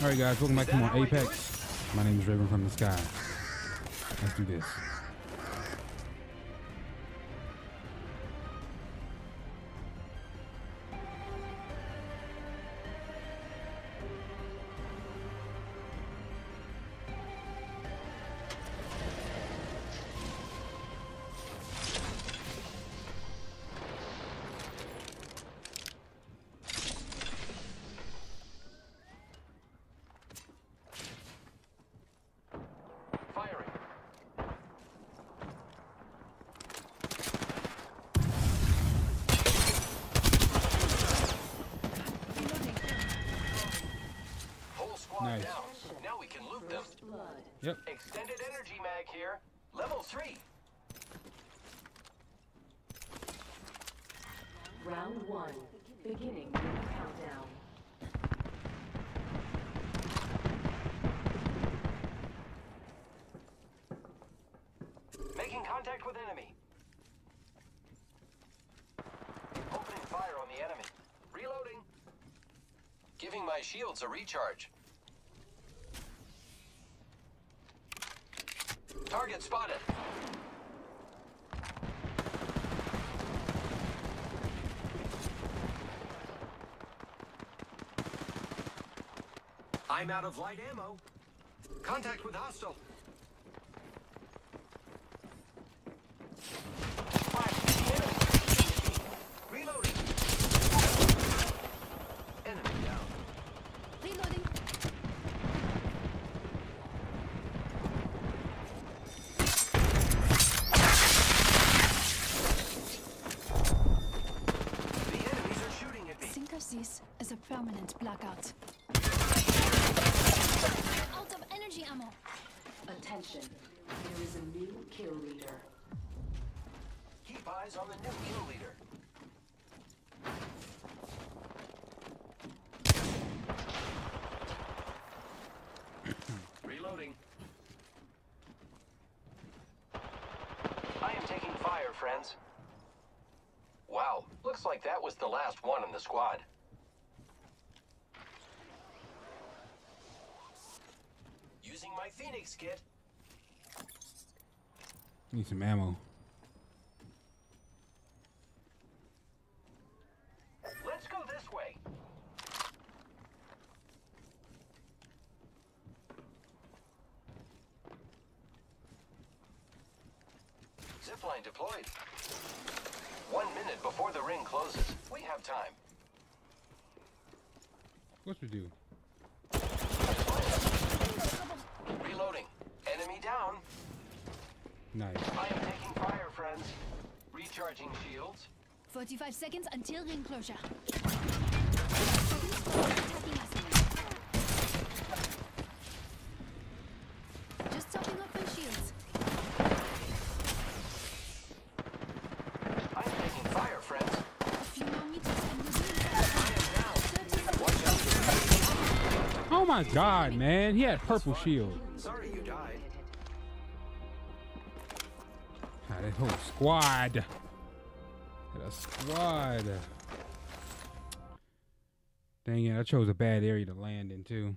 Alright guys, welcome back to more Apex. My name is Raven from the Sky. Let's do this. Nice. Now we can loot them. Yep. Extended energy mag here. Level 3. Round 1. Beginning the countdown. Making contact with enemy. Opening fire on the enemy. Reloading. Giving my shields a recharge. Target spotted. I'm out of light ammo. Contact with hostile. Reloading. Enemy down. Reloading. The enemies are shooting at me. Think of this as a permanent blackout. Out of energy ammo. Attention. There is a new kill leader. Keep eyes on the new kill leader. Reloading. I am taking fire, friends. Wow, looks like that was the last one in the squad. Using my Phoenix kit. Need some ammo. Let's go this way. Zipline deployed. 1 minute before the ring closes. We have time. What we do? Reloading. Enemy down. Nice. I am taking fire, friends. Recharging shields. 45 seconds until ring closure. Just topping up my shields. I'm taking fire, friends. A few more meters and we'll be Oh my god, man. He had purple shield. Sorry you died. Ah, that whole squad. That squad. Dang it, I chose a bad area to land in too.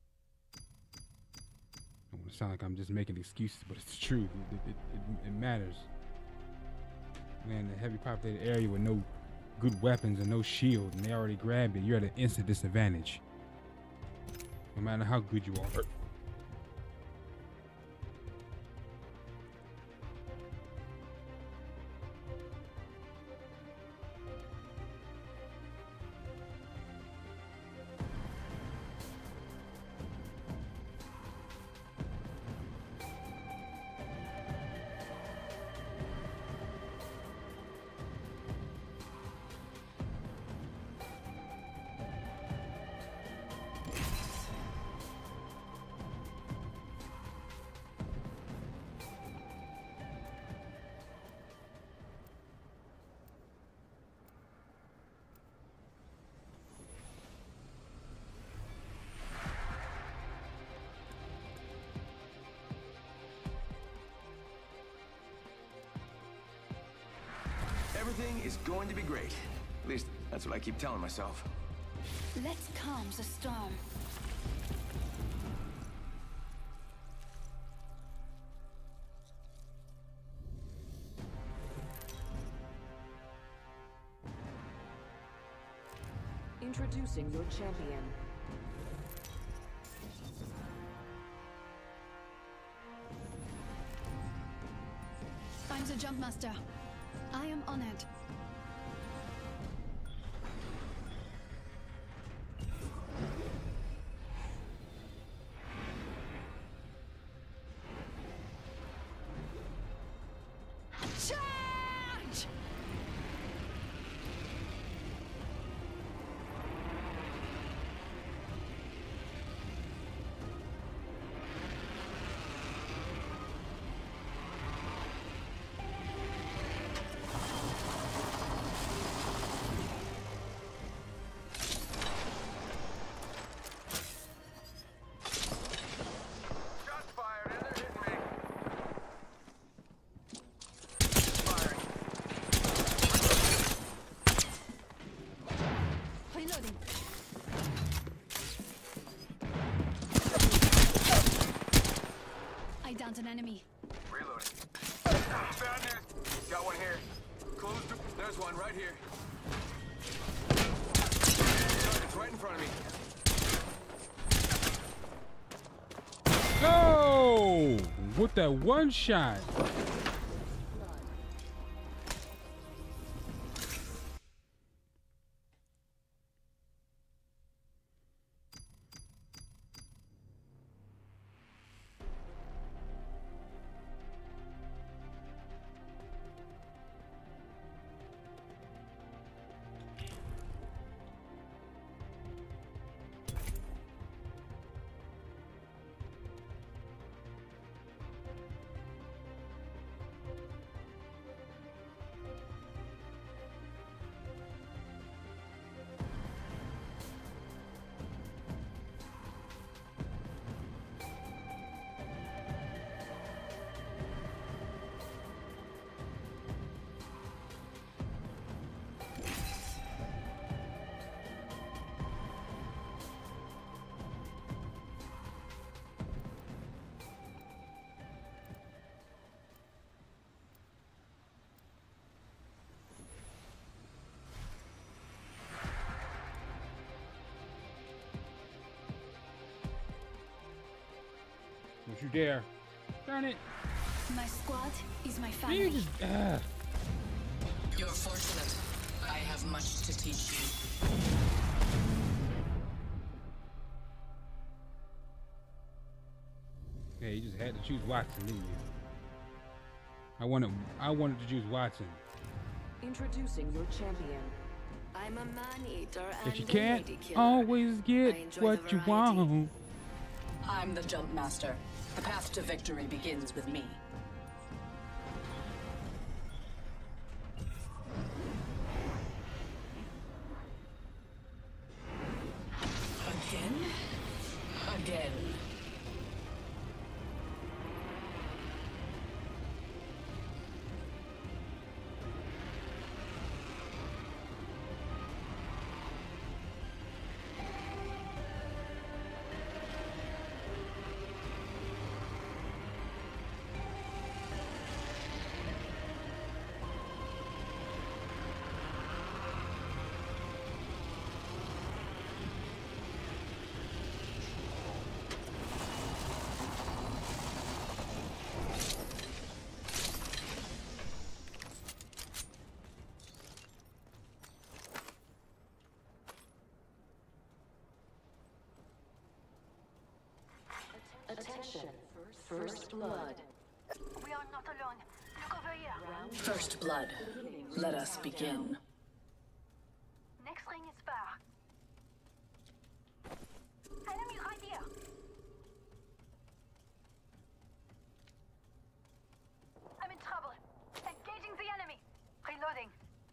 I don't want to sound like I'm just making excuses, but it's the truth. It matters. Man, the heavy populated area with no good weapons and no shield, and they already grabbed it, you're at an instant disadvantage. No matter how good you are. Everything is going to be great. At least, that's what I keep telling myself. Let's calm the storm. Introducing your champion. I'm the jump master. I am honored. Charge! Shots fired and they're hitting me. Reloading. I downed an enemy. Reloading. Found it. Got one here. Close to. There's one right here. It's right in front of me. Oh, with that one shot. Don't you dare. Darn it. My squad is my You family. just, You're fortunate. I have much to teach you. Yeah, you just had to choose Watson, didn't you? I wanted to choose Watson. Introducing your champion. I'm a man-eater But and you a can't lady killer. always I get enjoy what the you variety. want. I'm the jump master. The path to victory begins with me. Again? Again. Attention. First blood. We are not alone. Look over here. First blood. Let us begin. Next ring is far. Enemy right here. I'm in trouble. Engaging the enemy. Reloading.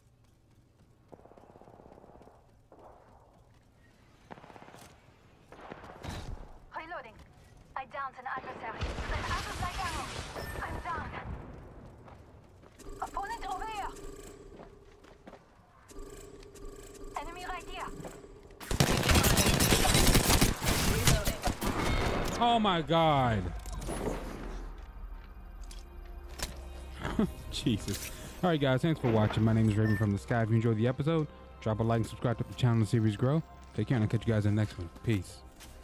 Reloading. I downed an adversary. I'm out of light ammo. I'm down. Opponent over here. Enemy right here. Oh my God. Jesus. All right, guys. Thanks for watching. My name is Raven from the Sky. If you enjoyed the episode, Drop a like and subscribe to the channel and series grow. Take care and I'll catch you guys in the next one. Peace.